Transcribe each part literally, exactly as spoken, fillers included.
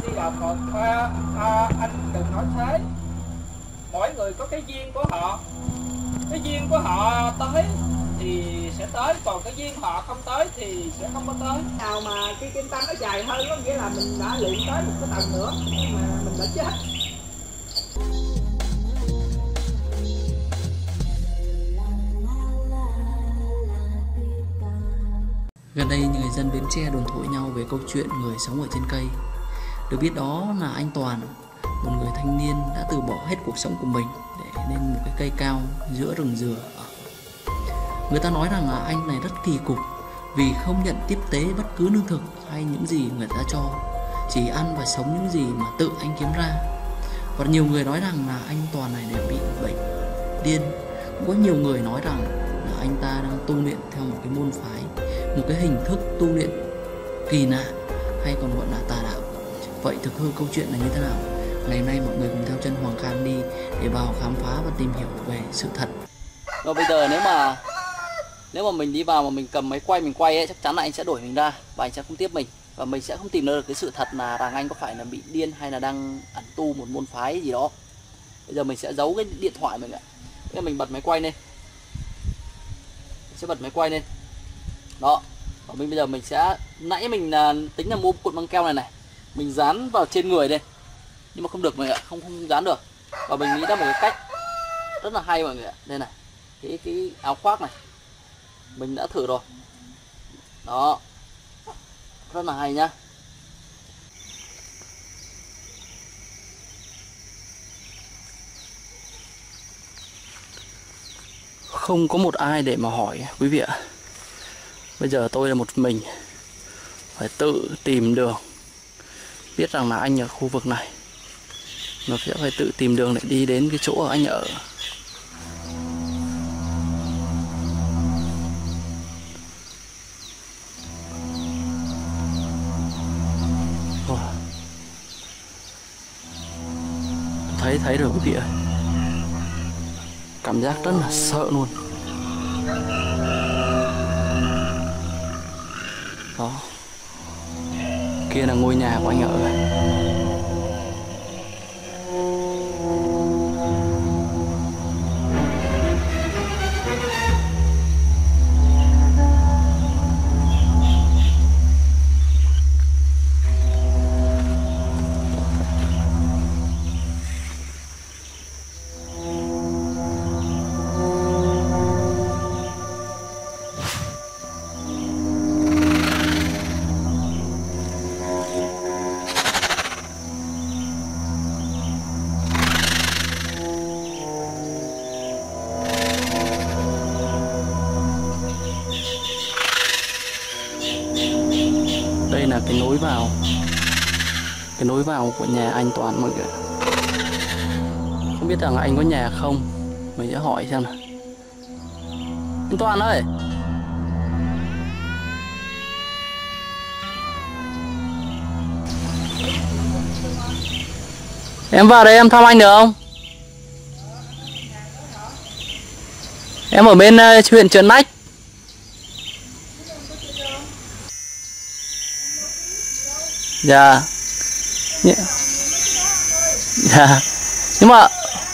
Di Đà Phật, à, à, anh đừng nói thế. Mỗi người có cái duyên của họ. Cái duyên của họ tới thì sẽ tới, còn cái duyên họ không tới thì sẽ không có tới. Nào mà cái kim tăng nó dài hơn có nghĩa là mình đã luyện tới một cái tầng nữa, nhưng mà mình đã chết. Gần đây người dân Bến Tre đồn thổi nhau về câu chuyện người sống ở trên cây. Được biết đó là anh Toàn, một người thanh niên đã từ bỏ hết cuộc sống của mình để lên một cái cây cao giữa rừng dừa. Người ta nói rằng là anh này rất kỳ cục vì không nhận tiếp tế bất cứ lương thực hay những gì người ta cho, chỉ ăn và sống những gì mà tự anh kiếm ra. Và nhiều người nói rằng là anh Toàn này đều bị bệnh điên. Cũng có nhiều người nói rằng là anh ta đang tu luyện theo một cái môn phái, một cái hình thức tu luyện kỳ lạ hay còn gọi là tà đạo. Vậy thực hư câu chuyện là như thế nào? Ngày hôm nay mọi người cùng theo chân Hoàng Khan đi để vào khám phá và tìm hiểu về sự thật. Rồi bây giờ nếu mà nếu mà mình đi vào mà mình cầm máy quay mình quay ấy, chắc chắn là anh sẽ đuổi mình ra và anh sẽ không tiếp mình, và mình sẽ không tìm được cái sự thật là rằng anh có phải là bị điên hay là đang ẩn tu một môn phái gì đó. Bây giờ mình sẽ giấu cái điện thoại mình ạ. Bây giờ mình bật máy quay lên, mình sẽ bật máy quay lên đó. Và mình bây giờ mình sẽ, nãy mình tính là mua cuộn băng keo này này, mình dán vào trên người đây nhưng mà không được mọi người ạ, không không dán được. Và mình nghĩ ra một cái cách rất là hay mọi người ạ. Đây này, cái cái áo khoác này mình đã thử rồi đó, rất là hay nhá. Không có một ai để mà hỏi quý vị ạ. Bây giờ tôi là một mình phải tự tìm đường. Biết rằng là anh ở khu vực này, nó sẽ phải tự tìm đường để đi đến cái chỗ anh ở. Thấy thấy rồi quý vị ơi, cảm giác rất là sợ luôn đó. Kia là ngôi nhà của anh ở này. Đây là cái nối vào, cái nối vào của nhà anh Toàn mọi người. Không biết rằng anh có nhà không, mình sẽ hỏi xem nào. Anh Toàn ơi, em vào đây em thăm anh được không? Em ở bên uh, huyện Trấn Lách. Dạ. Dạ. Dạ. Nhưng mà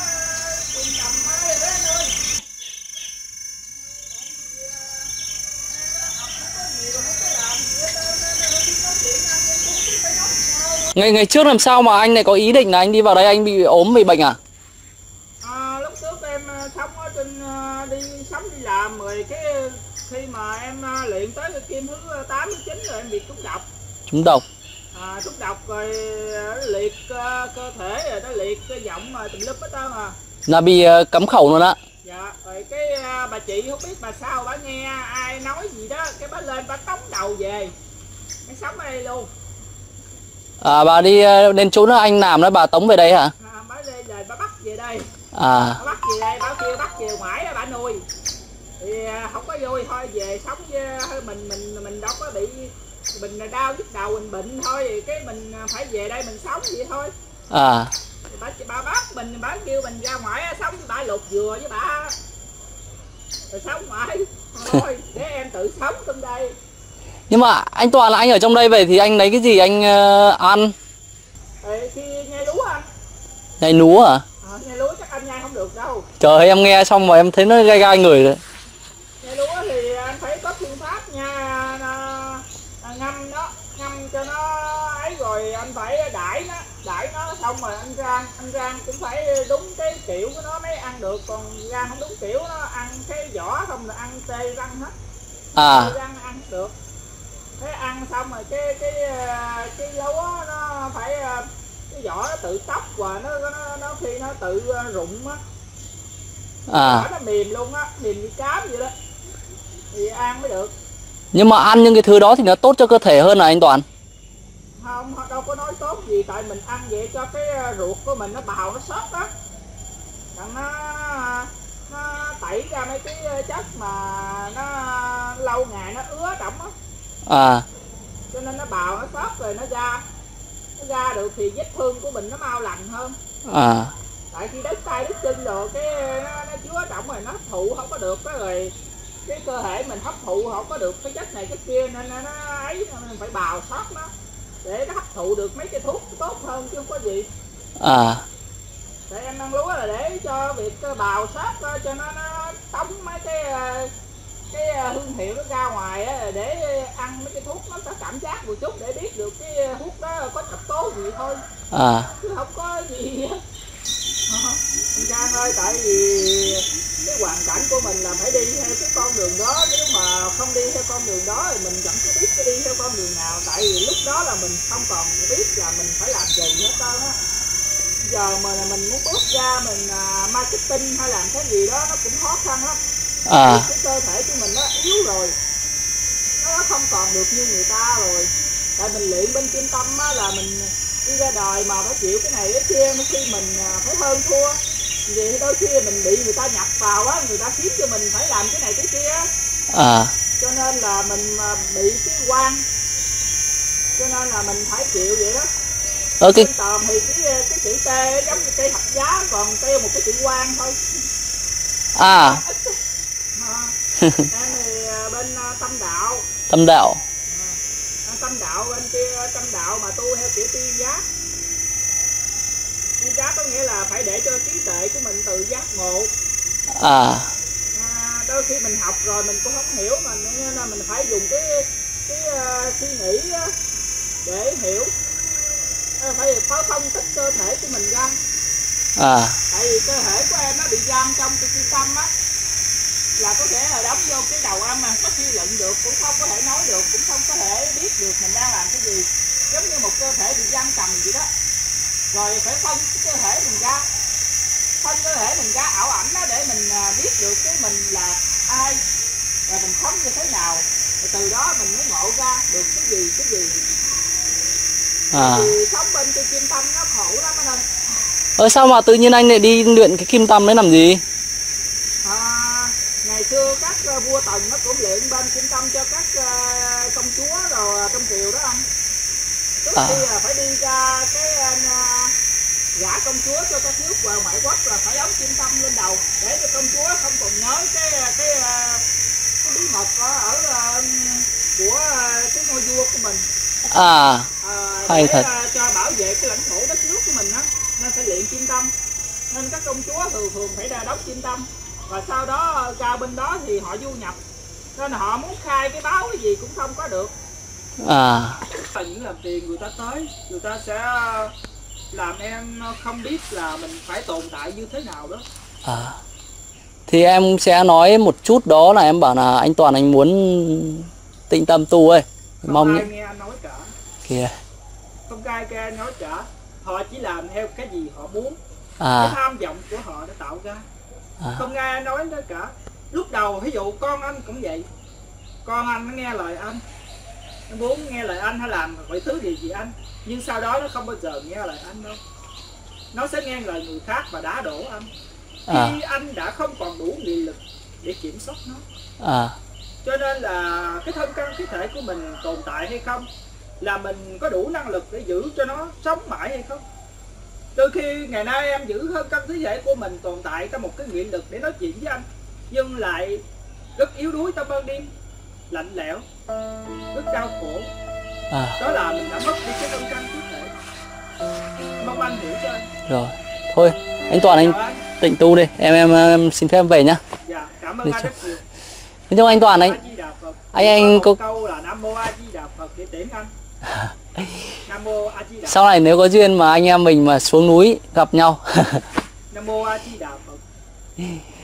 Ngày ngày trước làm sao mà anh này có ý định là anh đi vào đây anh bị ốm bị bệnh à? À, lúc trước em sống ở trên đi sống đi làm rồi cái khi mà em luyện tới cái kim thứ tám chín rồi em bị trúng độc. Trúng độc. À, trúng độc rồi liệt uh, cơ thể rồi nó liệt cái giọng mà tùm lum hết trơn à. Là bị uh, cấm khẩu luôn á. Dạ, rồi cái uh, bà chị không biết bà sao bà nghe ai nói gì đó, cái bà lên bà tống đầu về. Cái sống ở đây luôn. À, bà đi uh, đến chỗ đó anh làm đó bà tống về đây hả? À, bà đi rồi bà bắt về đây. À. Bà bắt về đây, bà kêu bắt về ngoại bà nuôi. Thì uh, không có vui thôi, về sống với mình mình mình đâu có bị mình đau nhức đầu mình bệnh thôi, thì cái mình phải về đây mình sống vậy thôi. À. Thì bà bà bắt mình, bà kêu mình ra ngoài sống với bà luộc dừa với bà rồi sống ngoài thôi để em tự sống trong đây. Nhưng mà anh Toàn là anh ở trong đây về thì anh lấy cái gì anh uh, ăn? Ê, khi nhai lúa anh. Nhai lúa à? À, nhai lúa chắc anh nhai không được đâu. Trời ơi, em nghe xong mà em thấy nó gai gai người rồi. Nhai lúa thì anh phải có phương pháp nha, nó, ngâm nó, ngâm cho nó ấy rồi anh phải đãi nó, đãi nó xong rồi anh rang, anh rang cũng phải đúng cái kiểu của nó mới ăn được, còn rang không đúng kiểu nó ăn cái vỏ không là ăn tê răng hết. À. Tê răng ăn được. Thế ăn xong rồi cái cái cái lúa nó phải cái vỏ nó tự tóc và nó nó, nó khi nó tự rụng á. À. Nó mềm luôn á, mềm như cám vậy đó. Thì ăn mới được. Nhưng mà ăn những cái thứ đó thì nó tốt cho cơ thể hơn à anh Toàn? Không, đâu có nói tốt gì, tại mình ăn vậy cho cái ruột của mình nó bào nó xốp á. Đặng nó nó tẩy ra mấy cái chất mà nó lâu ngày nó ứa đậm á. À. Cho nên nó bào nó xốp rồi nó ra. Nó ra được thì vết thương của mình nó mau lành hơn. À. Tại khi đứt tay đứt chân rồi cái nó, nó chứa đậm rồi nó hấp thụ không có được đó, rồi cái cơ thể mình hấp thụ không có được cái chất này chất kia nên nó ấy, mình phải bào sót nó để nó hấp thụ được mấy cái thuốc tốt hơn chứ không có gì. À. Để em ăn lúa là để cho việc bào sót cho nó nó tống mấy cái cái hương hiệu nó ra ngoài á, để ăn mấy cái thuốc nó có cảm giác một chút để biết được cái thuốc đó có độc tố gì thôi. À. Chứ không có gì á. Anh Trang ơi, tại vì cái hoàn cảnh của mình là phải đi theo cái con đường đó, nếu mà không đi theo con đường đó thì mình chẳng có biết phải đi theo con đường nào, tại vì lúc đó là mình không còn biết là mình phải làm gì hết trơn á. Giờ mà mình muốn bước ra mình uh, marketing hay làm cái gì đó nó cũng khó khăn lắm. À. Cái cơ thể của mình nó yếu rồi, nó không còn được như người ta rồi. Tại mình luyện bên Kim Tâm á, là mình đi ra đời mà phải chịu cái này cái kia, khi mình phải hơn thua vì đôi khi mình bị người ta nhập vào á, người ta khiến cho mình phải làm cái này cái kia. À. Cho nên là mình bị cái quan, cho nên là mình phải chịu vậy đó. Ở cái tòm thì cái cái chữ T giống như cây thập giá, còn T một cái chữ quan thôi. À. À, em thì bên Tâm Đạo. Tâm Đạo. À, Tâm Đạo bên kia Tâm Đạo mà tu theo kiểu tiên giác. Tiên giác có nghĩa là phải để cho trí tuệ của mình tự giác ngộ. À. À, đôi khi mình học rồi mình cũng không hiểu mà nên mình phải dùng cái cái uh, suy nghĩ để hiểu. Phải có phân tích cơ thể của mình ra. À. Tại vì cơ thể của em nó bị giam trong cái trung tâm á, là có thể là đóng vô cái đầu em mà có suy luận được, cũng không có thể nói được, cũng không có thể biết được mình đang làm cái gì, giống như một cơ thể bị giam cầm vậy đó. Rồi phải phân cái cơ thể mình ra, phân cơ thể mình ra ảo ảnh đó để mình biết được cái mình là ai và mình sống như thế nào, rồi từ đó mình mới ngộ ra được cái gì cái gì. À. Thì sống bên cái Kim Tâm nó khổ lắm anh ơi. Ờ sao mà tự nhiên anh lại đi luyện cái Kim Tâm đấy làm gì? À, ngày xưa các uh, vua Tần nó cũng luyện bên Kim Tâm cho các uh, công chúa rồi trong triều đó anh. Trước À. khi là phải đi ra cái uh, gả công chúa cho các nước vào ngoại quốc là phải đóng Kim Tâm lên đầu để cho công chúa không còn nhớ cái cái uh, cái bí mật ở, ở uh, của uh, cái ngôi vua của mình. À. À, hay để thật. Uh, cho bảo vệ cái lãnh thổ đất nước của mình á, nên phải luyện Kim Tâm. Nên các công chúa thường thường phải ra đóng Kim Tâm. Và sau đó ra bên đó thì họ du nhập, nên họ muốn khai cái báo cái gì cũng không có được. À. Những làm tiền người ta tới, người ta sẽ làm em không biết là mình phải tồn tại như thế nào đó. À. Thì em sẽ nói một chút đó là em bảo là anh Toàn anh muốn tĩnh tâm tu ơi. Không Mong ai nghe anh nói cả. kìa. Không ai nghe anh nói cả. Họ chỉ làm theo cái gì họ muốn. À. Cái tham vọng của họ đã tạo ra. À. Không ai nói đó cả. Lúc đầu ví dụ con anh cũng vậy, con anh nó nghe lời anh, nó muốn nghe lời anh hay làm mọi thứ gì gì anh, nhưng sau đó nó không bao giờ nghe lời anh đâu, nó sẽ nghe lời người khác và đá đổ anh khi à. anh đã không còn đủ nghị lực để kiểm soát nó. À. Cho nên là cái thân căn khí thể của mình tồn tại hay không là mình có đủ năng lực để giữ cho nó sống mãi hay không. Đôi khi ngày nay em giữ hơn căn khí thể của mình tồn tại có một cái nghị lực để nói chuyện với anh, nhưng lại rất yếu đuối trong ban đêm, lạnh lẽo, rất đau khổ. À. Đó là mình đã mất đi cái thân căn khí thể. mong anh hiểu cho anh. Rồi thôi anh Toàn anh Chào anh. tịnh tu đi, em em, em xin phép em về nhá. Dạ, cảm ơn Đi anh chào. rất nhiều. Nói chung anh Toàn anh A Di Đà Phật. anh Chỉ anh có có một câu là Nam Mô A Di Đà Phật để tiễn anh. Nam Mô A Di Đà. sau này nếu có duyên mà anh em mình mà xuống núi gặp nhau. Nam Mô A Di Đà Phật.